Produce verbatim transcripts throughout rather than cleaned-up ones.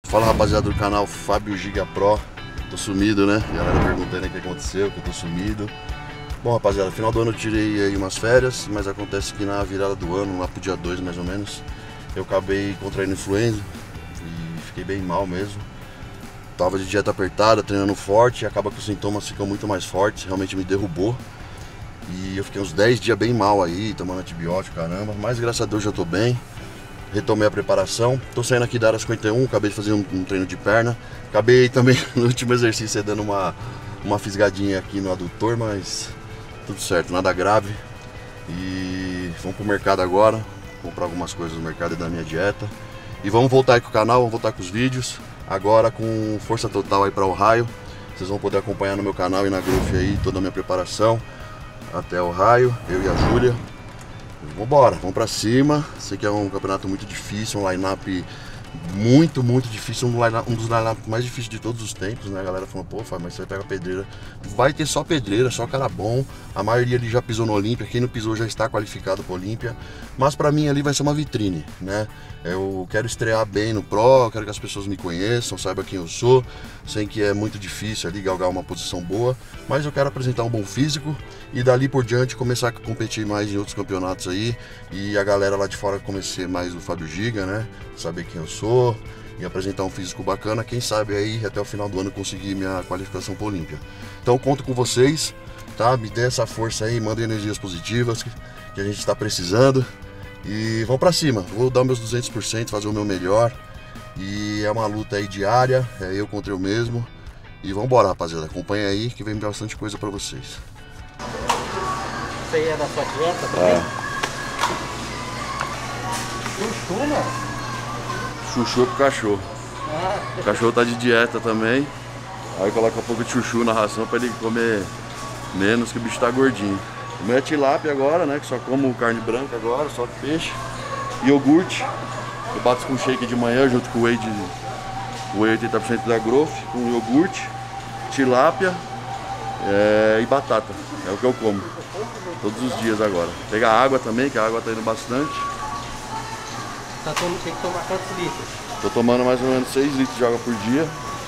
Fala rapaziada do canal Fábio Giga Pro. Tô sumido, né? A galera perguntando aí o que aconteceu, que eu tô sumido. Bom rapaziada, final do ano eu tirei aí umas férias, mas acontece que na virada do ano, lá pro dia dois mais ou menos, eu acabei contraindo influenza e fiquei bem mal mesmo. Tava de dieta apertada, treinando forte, e acaba que os sintomas ficam muito mais fortes, realmente me derrubou. E eu fiquei uns dez dias bem mal aí, tomando antibiótico, caramba, mas graças a Deus já tô bem. Retomei a preparação, tô saindo aqui da área cinquenta e um, acabei de fazer um, um treino de perna. Acabei também no último exercício dando uma, uma fisgadinha aqui no adutor, mas tudo certo, nada grave. E vamos pro mercado agora, comprar algumas coisas no mercado e da minha dieta. E vamos voltar aí com o canal, vamos voltar com os vídeos. Agora com força total aí para Ohio. Vocês vão poder acompanhar no meu canal e na Growth aí toda a minha preparação até Ohio, eu e a Júlia. Vambora, vamos pra cima. Sei que é um campeonato muito difícil, um line-up muito, muito difícil, um, line um dos line-up mais difíceis de todos os tempos, né? A galera falou, pô, Fábio, mas você vai pegar pedreira. Vai ter só pedreira, só cara bom. A maioria ali já pisou no Olímpia, quem não pisou já está qualificado para Olímpia. Mas pra mim ali vai ser uma vitrine, né? Eu quero estrear bem no Pro, quero que as pessoas me conheçam, saibam quem eu sou. Sei que é muito difícil ali galgar uma posição boa, mas eu quero apresentar um bom físico e dali por diante começar a competir mais em outros campeonatos aí. E a galera lá de fora conhecer mais o Fábio Giga, né? Saber quem eu sou e apresentar um físico bacana. Quem sabe aí até o final do ano conseguir minha qualificação para Olímpia. Então conto com vocês, tá? Me dê essa força aí, mandem energias positivas que a gente está precisando. E vamos pra cima, vou dar meus duzentos por cento, fazer o meu melhor. E é uma luta aí diária, é eu contra eu mesmo. E vamos embora rapaziada, acompanha aí que vem bastante coisa pra vocês. Isso aí é da sua dieta também? É. Chuchu, né? Chuchu pro cachorro. Ah. O cachorro tá de dieta também. Aí coloca um pouco de chuchu na ração pra ele comer menos, que o bicho tá gordinho. Comer a tilápia agora, né? Que só como carne branca agora, só peixe. Iogurte. Eu bato com shake de manhã junto com o whey de o whey oitenta por cento da Growth, com iogurte, tilápia é, e batata. É o que eu como todos os dias agora. Pegar água também, que a água tá indo bastante. Tá tomando, tem que tomar quantos litros? Tô tomando mais ou menos seis litros de água por dia.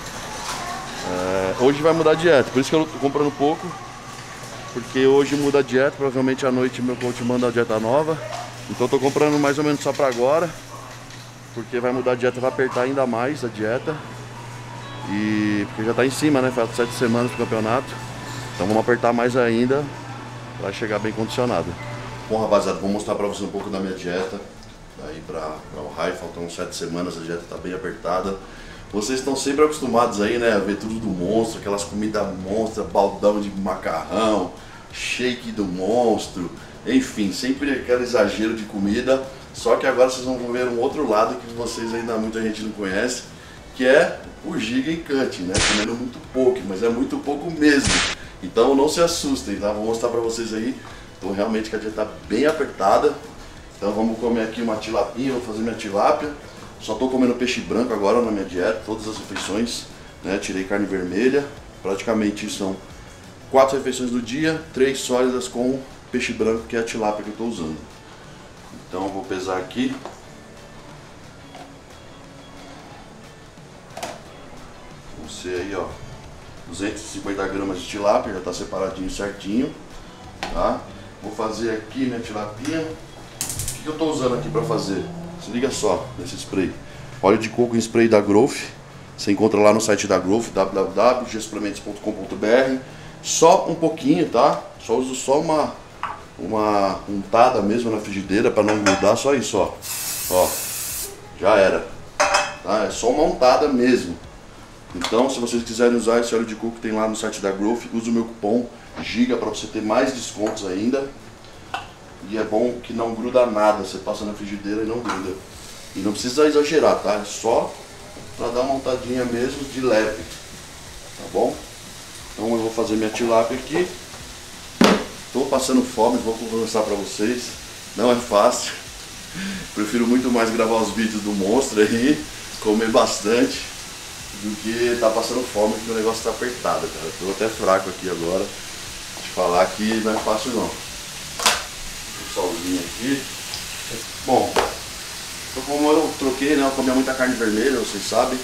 É, hoje vai mudar a dieta, por isso que eu tô comprando pouco. Porque hoje muda a dieta, provavelmente à noite meu coach manda a dieta nova. Então eu tô comprando mais ou menos só pra agora. Porque vai mudar a dieta, vai apertar ainda mais a dieta. E porque já tá em cima, né? Falta sete semanas pro campeonato. Então vamos apertar mais ainda pra chegar bem condicionado. Bom rapaziada, vou mostrar pra vocês um pouco da minha dieta. Aí pra, pra Ohio, faltam sete semanas, a dieta tá bem apertada. Vocês estão sempre acostumados aí, né, a ver tudo do monstro, aquelas comidas monstras, baldão de macarrão, shake do monstro, enfim, sempre aquele exagero de comida. Só que agora vocês vão ver um outro lado que vocês ainda muita gente não conhece, que é o Giga em Cut, né, comendo muito pouco, mas é muito pouco mesmo. Então não se assustem, tá? Vou mostrar pra vocês aí, tô realmente com a dieta bem apertada. Então vamos comer aqui uma tilapinha, vou fazer minha tilápia. Só estou comendo peixe branco agora na minha dieta, todas as refeições, né? Tirei carne vermelha, praticamente são quatro refeições do dia, três sólidas com peixe branco, que é a tilápia que eu estou usando. Então eu vou pesar aqui. Você aí, ó, duzentos e cinquenta gramas de tilápia, já está separadinho certinho, tá? Vou fazer aqui minha tilapinha. O que eu estou usando aqui para fazer? Se liga só nesse spray. Óleo de coco em spray da Growth. Você encontra lá no site da Growth, w w w ponto g suplementos ponto com ponto b r. Só um pouquinho, tá? Só uso só uma uma untada mesmo na frigideira para não grudar, só isso, ó. Ó, já era. Tá? É só uma untada mesmo. Então, se vocês quiserem usar esse óleo de coco que tem lá no site da Growth, use o meu cupom GIGA para você ter mais descontos ainda. E é bom que não gruda nada, você passa na frigideira e não gruda. E não precisa exagerar, tá? É só pra dar uma montadinha mesmo de leve, tá bom? Então eu vou fazer minha tilápia aqui. Tô passando fome, vou conversar pra vocês. Não é fácil. Prefiro muito mais gravar os vídeos do monstro aí, comer bastante, do que tá passando fome, porque o negócio tá apertado, cara. Tô até fraco aqui agora, de falar que não é fácil não. Solzinho aqui. Bom, então como eu troquei, né, eu comia muita carne vermelha, vocês sabem.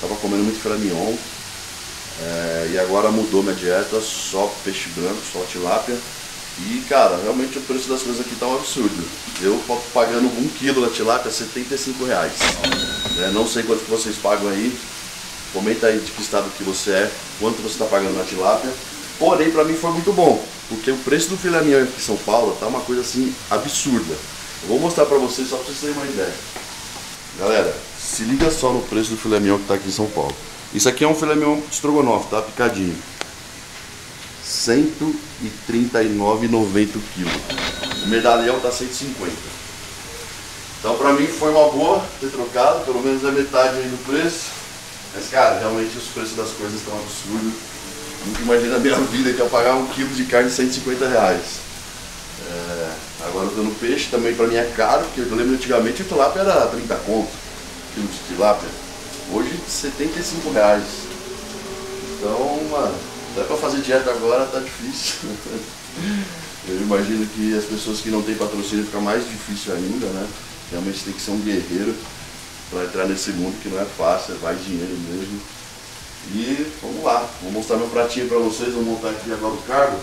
tava comendo muito filé mignon. É, e agora mudou minha dieta, só peixe branco, só tilápia. E cara, realmente o preço das coisas aqui tá um absurdo. Eu tô pagando um quilo da tilápia setenta e cinco reais. É, não sei quanto que vocês pagam aí. Comenta aí de que estado que você é, quanto você está pagando na tilápia. Porém, pra mim foi muito bom, porque o preço do filé mignon aqui em São Paulo tá uma coisa assim absurda. Eu vou mostrar pra vocês só pra vocês terem uma ideia. Galera, se liga só no preço do filé mignon que tá aqui em São Paulo. Isso aqui é um filé mignon estrogonofe, tá? Picadinho. cento e trinta e nove reais e noventa centavos o quilo. O medalhão tá cento e cinquenta. Então pra mim foi uma boa ter trocado, pelo menos é metade aí do preço. Mas cara, realmente os preços das coisas estão absurdos. Nunca imaginei na minha vida que eu pagar um quilo de carne de cento e cinquenta reais. É, agora eu tô no peixe, também pra mim é caro, porque eu lembro antigamente o tilápia era trinta conto, quilo de tilápia. Hoje setenta e cinco reais. Então, mano, até pra fazer dieta agora tá difícil. Eu imagino que as pessoas que não têm patrocínio fica mais difícil ainda, né? Realmente tem que ser um guerreiro para entrar nesse mundo que não é fácil, vai dinheiro mesmo. E vamos lá, vou mostrar meu pratinho para vocês, vou montar aqui agora o cargo.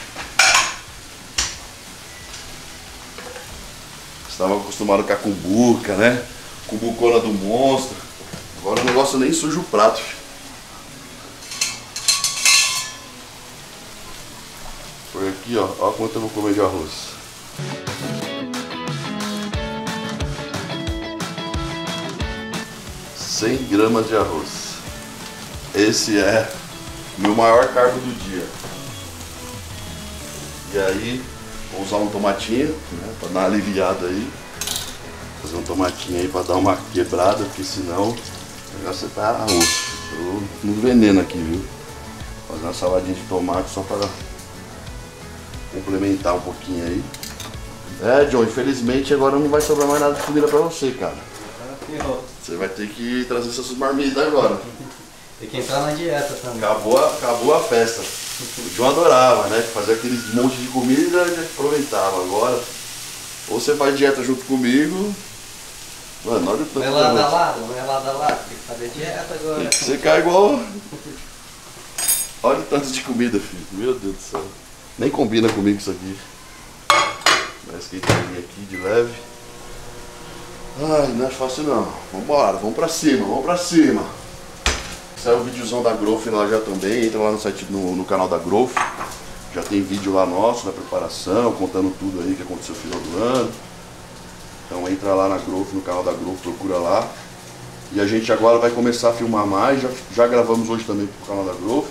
Estava acostumado com a cumbuca, né? Cumbucona do monstro. Agora o negócio nem suja o prato. Por aqui, ó, ó quanto eu vou comer de arroz. cem gramas de arroz. Esse é meu maior carbo do dia. E aí, vou usar um tomatinho, né, para dar uma aliviada aí. Fazer um tomatinho aí para dar uma quebrada, porque senão o negócio tá a osso. Tô no veneno aqui, viu? Fazer uma saladinha de tomate só para complementar um pouquinho aí. É, John, infelizmente agora não vai sobrar mais nada de comida para você, cara. Você vai ter que trazer essas marmitas agora. Tem que entrar na dieta também. Acabou a, acabou a festa. O João adorava, né? Fazer aqueles monte de comida e aproveitava. Agora, ou você faz dieta junto comigo. Mano, olha o tanto. Vai lá da lado, vai lá da lado. Tem que fazer dieta agora. Você cai igual. Olha o tanto de comida, filho. Meu Deus do céu. Nem combina comigo isso aqui. Mais esquentadinha aqui de leve. Ai, não é fácil não. Vambora, vamos pra cima, vamos pra cima. Saiu o videozão da Growth lá já também. Entra lá no site, no, no canal da Growth. Já tem vídeo lá nosso, da preparação, contando tudo aí que aconteceu no final do ano. Então entra lá na Growth, no canal da Growth, procura lá. E a gente agora vai começar a filmar mais. Já, já gravamos hoje também pro canal da Growth.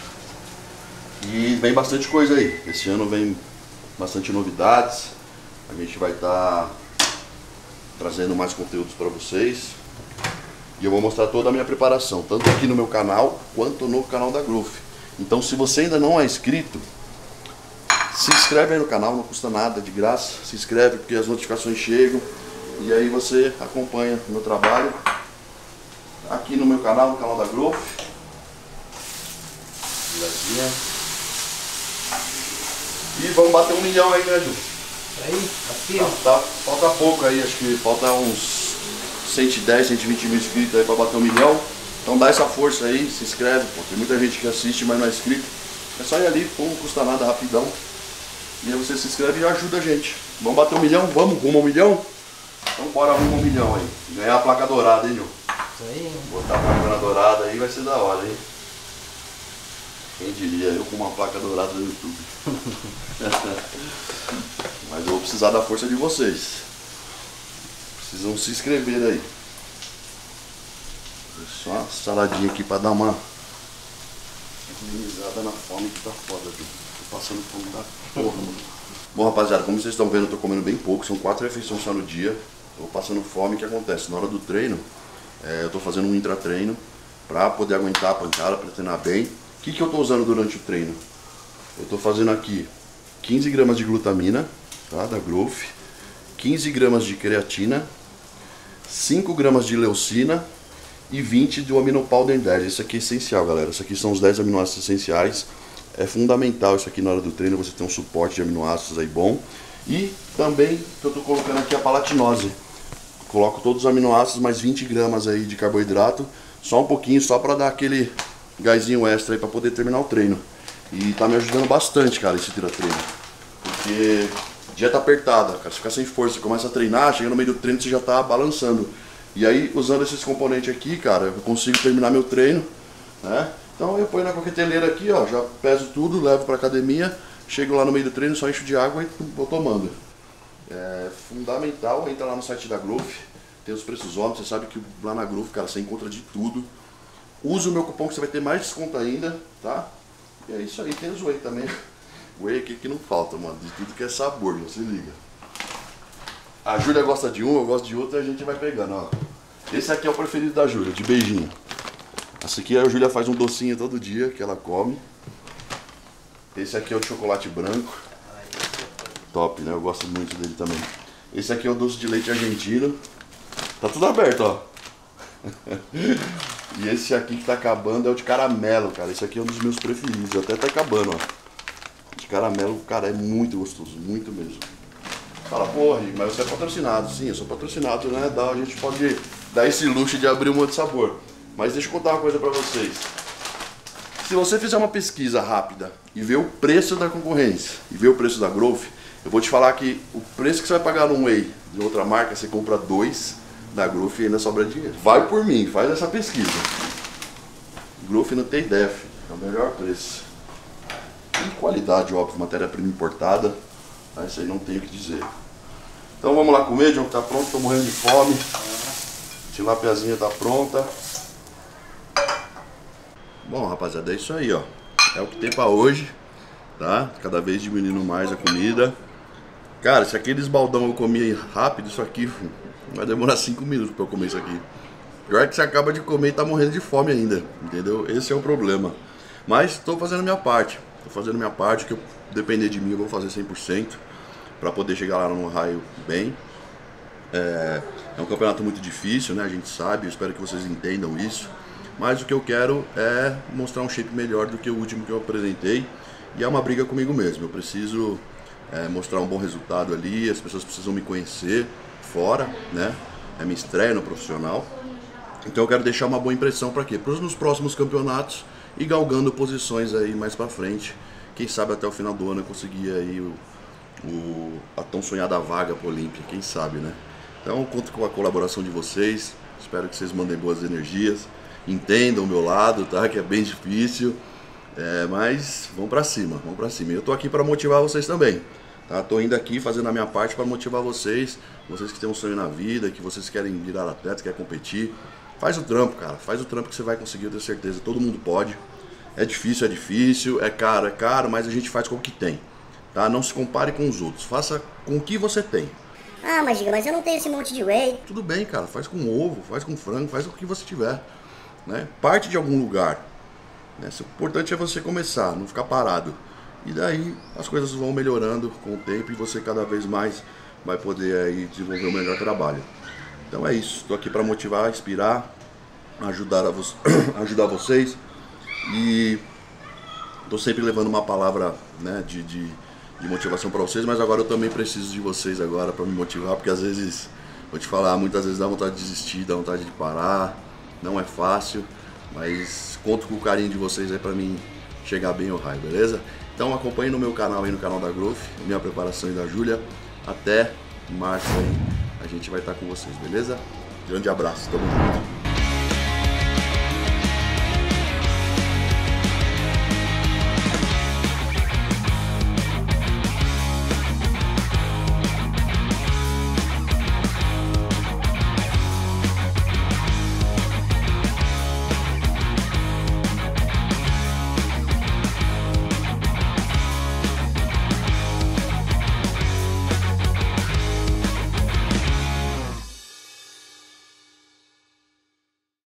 E vem bastante coisa aí. Esse ano vem bastante novidades. A gente vai estar tá trazendo mais conteúdos para vocês. E eu vou mostrar toda a minha preparação, tanto aqui no meu canal, quanto no canal da Growth. Então se você ainda não é inscrito, se inscreve aí no canal, não custa nada, de graça. Se inscreve porque as notificações chegam. E aí você acompanha o meu trabalho aqui no meu canal, no canal da Growth. Viradinha. E vamos bater um milhão aí, né, Ju? Aí, aqui, tá, tá, falta pouco aí, acho que falta uns cento e dez, cento e vinte mil inscritos aí pra bater um milhão. Então dá essa força aí, se inscreve, pô. Tem muita gente que assiste, mas não é inscrito. É só ir ali, pô, não custa nada, rapidão. E aí você se inscreve e ajuda a gente. Vamos bater um milhão? Vamos, rumo a um milhão? Então bora rumo a um milhão aí. Ganhar a placa dourada, hein, Ju? Isso aí. Botar a placa dourada aí vai ser da hora, hein? Quem diria, eu com uma placa dourada no YouTube. Mas eu vou precisar da força de vocês. Precisam se inscrever aí. Só uma saladinha aqui pra dar uma minimizada na fome que tá foda, viu? Tô passando fome da porra, mano. Bom, rapaziada, como vocês estão vendo, eu tô comendo bem pouco. São quatro refeições só no dia. Tô passando fome. O que acontece? Na hora do treino, é, eu tô fazendo um intratreino pra poder aguentar a pancada, pra treinar bem. O que que eu tô usando durante o treino? Eu tô fazendo aqui quinze gramas de glutamina, tá, da Growth, quinze gramas de creatina, cinco gramas de leucina e vinte do Aminopowder dez. Isso aqui é essencial, galera. Isso aqui são os dez aminoácidos essenciais. É fundamental isso aqui na hora do treino, você ter um suporte de aminoácidos aí bom. E também que eu tô colocando aqui a palatinose. Coloco todos os aminoácidos, mais vinte gramas aí de carboidrato. só um pouquinho, só pra dar aquele gásinho extra aí pra poder terminar o treino. E tá me ajudando bastante, cara, esse tira-treino. Porque dieta apertada, cara, você fica sem força, você começa a treinar, chega no meio do treino você já tá balançando. E aí, usando esses componentes aqui, cara, eu consigo terminar meu treino, né? Então eu ponho na coqueteleira aqui, ó, já peso tudo, levo pra academia, chego lá no meio do treino, só encho de água e vou tomando. É fundamental, entra lá no site da Growth, tem os preços óbvios, você sabe que lá na Growth, cara, você encontra de tudo. Use o meu cupom que você vai ter mais desconto ainda, tá? E é isso aí, tem os whey também. Whey aqui que não falta, mano, de tudo que é sabor, você liga. A Júlia gosta de um, eu gosto de outro e a gente vai pegando, ó. Esse aqui é o preferido da Júlia, de beijinho. Esse aqui a Júlia faz um docinho todo dia que ela come. Esse aqui é o de chocolate branco. Top, né? Eu gosto muito dele também. Esse aqui é o doce de leite argentino. Tá tudo aberto, ó. E esse aqui que tá acabando é o de caramelo, cara. Esse aqui é um dos meus preferidos. Até tá acabando, ó. De caramelo, cara, é muito gostoso. Muito mesmo. Fala, porra, mas você é patrocinado. Sim, eu sou patrocinado, né? Dá, a gente pode dar esse luxo de abrir um monte de sabor. Mas deixa eu contar uma coisa pra vocês. Se você fizer uma pesquisa rápida e ver o preço da concorrência e ver o preço da Growth, eu vou te falar que o preço que você vai pagar num whey de outra marca, você compra dois da Growth e ainda sobra dinheiro. Vai por mim, faz essa pesquisa. Growth não tem ideia, filho. É o melhor preço. E qualidade, óbvio, matéria-prima importada. Isso aí não tem o que dizer. Então vamos lá comer, John, que tá pronto, tô morrendo de fome. Tilapiazinha tá pronta. Bom, rapaziada, é isso aí, ó. É o que tem pra hoje, tá? Cada vez diminuindo mais a comida. Cara, se aqueles baldão eu comi rápido, isso aqui vai demorar cinco minutos pra eu comer isso aqui. Pior é que você acaba de comer e tá morrendo de fome ainda, entendeu? Esse é o problema. Mas tô fazendo a minha parte. Tô fazendo a minha parte, que eu depender de mim eu vou fazer cem por cento pra poder chegar lá no raio bem. É, é um campeonato muito difícil, né? A gente sabe, eu espero que vocês entendam isso. Mas o que eu quero é mostrar um shape melhor do que o último que eu apresentei. E é uma briga comigo mesmo. Eu preciso é, mostrar um bom resultado ali. As pessoas precisam me conhecer fora, né? É minha estreia no profissional. Então eu quero deixar uma boa impressão para quê? Para os nos próximos campeonatos e galgando posições aí mais para frente. Quem sabe até o final do ano eu conseguir aí o, o, a tão sonhada vaga para o Olímpia. Quem sabe, né? Então conto com a colaboração de vocês. Espero que vocês mandem boas energias. Entendam o meu lado, tá? Que é bem difícil, é, mas vamos pra cima, vamos pra cima. Eu tô aqui para motivar vocês também, tá? Tô indo aqui fazendo a minha parte para motivar vocês, vocês que têm um sonho na vida, que vocês querem virar atleta, querem competir. Faz o trampo, cara, faz o trampo que você vai conseguir, eu tenho certeza, todo mundo pode. É difícil, é difícil, é caro, é caro, mas a gente faz com o que tem, tá? Não se compare com os outros, faça com o que você tem. Ah, mas Giga, mas eu não tenho esse monte de whey. Tudo bem, cara, faz com ovo, faz com frango, faz o que você tiver. Né? Parte de algum lugar, né? O importante é você começar, não ficar parado. E daí as coisas vão melhorando com o tempo e você cada vez mais vai poder aí desenvolver o melhor trabalho. Então é isso, estou aqui para motivar, inspirar, ajudar, a vo ajudar vocês. E estou sempre levando uma palavra, né, de, de, de motivação para vocês, mas agora eu também preciso de vocês agora para me motivar, porque às vezes, vou te falar, muitas vezes dá vontade de desistir, dá vontade de parar. Não é fácil, mas conto com o carinho de vocês aí pra mim chegar bem ao raio, beleza? Então acompanhe no meu canal aí, no canal da Growth, minha preparação e da Júlia. Até março aí, a gente vai estar com vocês, beleza? Grande abraço, tamo junto.